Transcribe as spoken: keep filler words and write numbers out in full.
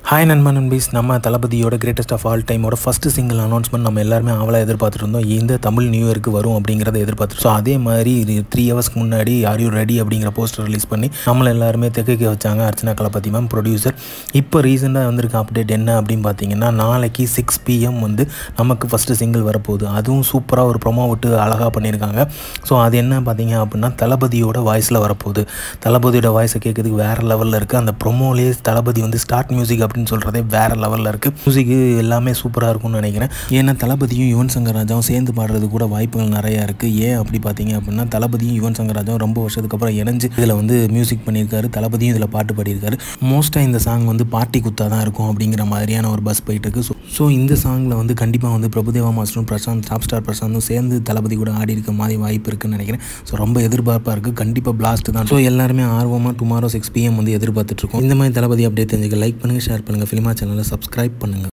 Hi நண்பன் நண்பீஸ், நம்ம தளபதியோட கிரேட்டஸ்ட் ஆஃப் ஆல் டைமோட ஃபஸ்ட்டு சிங்கிள் அனௌன்ஸ்மெண்ட் நம்ம எல்லாருமே அவளை எதிர்பார்த்துட்டு இருந்தோம். இந்த தமிழ் நியூ இயருக்கு வரும் அப்படிங்கிறத எதிர்பார்த்துட்டு. ஸோ அதே மாதிரி த்ரீ ஹவர்ஸ்க்கு முன்னாடி ஆர் யூ ரெடி அப்படிங்கிற போஸ்டர் ரிலீஸ் பண்ணி நம்மளை எல்லாருமே தெக்க வச்சாங்க அர்ச்சனா தளபதி மேம் ப்ரொடியூசர். இப்போ ரீசெண்டாக வந்திருக்க அப்டேட் என்ன அப்படின்னு பார்த்தீங்கன்னா, நாளைக்கு சிக்ஸ் பிஎம் வந்து நமக்கு ஃபஸ்ட்டு சிங்கிள் வரப்போகுது. அதுவும் சூப்பராக ஒரு ப்ரொமோ விட்டு அழகாக பண்ணியிருக்காங்க. ஸோ அது என்ன பார்த்தீங்க அப்படின்னா, தளபதியோட வாய்ஸில் வரப்போகுது. தளபதியோட வாய்ஸை கேட்குறதுக்கு வேறு லெவலில் இருக்குது. அந்த ப்ரொமோலேயே தளபதி வந்து ஸ்டார்ட் மியூசிக் அப்படின்னு சொல்கிறதே வேறு லெவலில் இருக்குது. மியூசிக்கு எல்லாமே சூப்பராக இருக்கும்னு நினைக்கிறேன். ஏன்னா தளபதியும் யுவன் சங்கர் ராஜாவும் சேர்ந்து பாடுறது கூட வாய்ப்புகள் நிறையா இருக்குது. ஏன் அப்படி பார்த்தீங்க அப்படின்னா, தளபதியும் யுவன் சங்கர் ராஜாவும் ரொம்ப வருஷத்துக்கு அப்புறம் இணைஞ்சு இதில் வந்து மியூசிக் பண்ணியிருக்காரு. தளபதியும் இதில் பாட்டு பாடியிருக்காரு. மோஸ்ட்டாக இந்த சாங் வந்து பார்ட்டி குத்தாக தான் இருக்கும் அப்படிங்கிற மாதிரியான ஒரு பஸ் போயிட்டு இருக்கு. ஸோ ஸோ இந்த சாங்கில் வந்து கண்டிப்பாக வந்து பிரபுதேவா மாஸ்டரும் பிரசாந்த் டாப் ஸ்டார் பிரசாந்தும் சேர்ந்து தளபதி கூட ஆடி இருக்க மாதிரி வாய்ப்பு இருக்குன்னு நினைக்கிறேன். ஸோ ரொம்ப எதிர்பார்ப்பாக இருக்குது. கண்டிப்பாக பிளாஸ்ட் தான். ஸோ எல்லாருமே ஆர்வமாக டுமாரோ சிக்ஸ் பிஎம் வந்து எதிர்பார்த்துட்ருக்கோம். இந்த மாதிரி தளபதி அப்படியே தெரிஞ்சுக்க லைக் பண்ணுங்கள், ஷேர் பண்ணுங்கள், ஃபிலிமா சேனலை சப்ஸ்கிரைப் பண்ணுங்கள்.